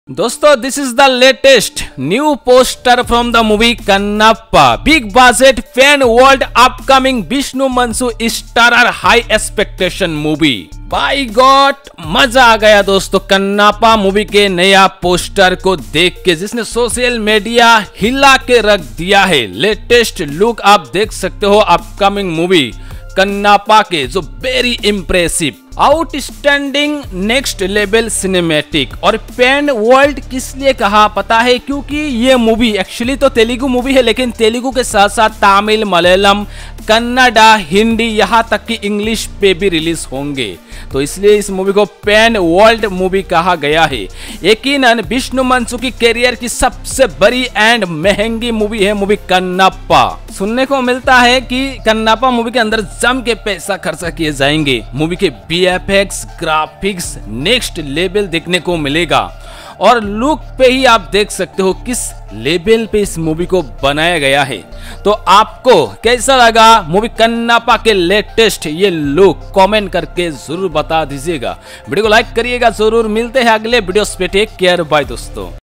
दोस्तों this is the latest new poster from the movie Kannappa big budget pan world upcoming Vishnu Manchu starrer high expectation movie. By god मजा आ गया दोस्तों Kannappa movie के नया पोस्टर को देख के, जिसने सोशल मीडिया हिला के रख दिया है। लेटेस्ट लुक आप देख सकते हो अपकमिंग मूवी कन्नप्पा के, जो very impressive outstanding next level cinematic और पैन वर्ल्ड किस लिए कहा पता है? क्योंकि ये मूवी एक्चुअली तो तेलुगु मूवी है, लेकिन तेलुगु के साथ साथ तमिल, मलयालम, कन्नड़ा, हिंदी, यहाँ तक कि इंग्लिश पे भी रिलीज होंगे, तो इसलिए इस मूवी को पैन वर्ल्ड मूवी कहा गया है। यकीनन विष्णु मंसू की कैरियर की सबसे बड़ी एंड महंगी मूवी है मूवी कन्नप्पा। सुनने को मिलता है कि कन्नप्पा मूवी के अंदर जम के पैसा खर्चा किए जाएंगे। मूवी के VFX ग्राफिक्स नेक्स्ट लेवल देखने को मिलेगा और लुक पे ही आप देख सकते हो किस लेवल पे इस मूवी को बनाया गया है। तो आपको कैसा लगा मूवी कन्नप्पा के लेटेस्ट ये लुक? कमेंट करके जरूर बता दीजिएगा। वीडियो को लाइक करिएगा जरूर। मिलते हैं अगले वीडियोस पे। टेक केयर, बाय दोस्तों।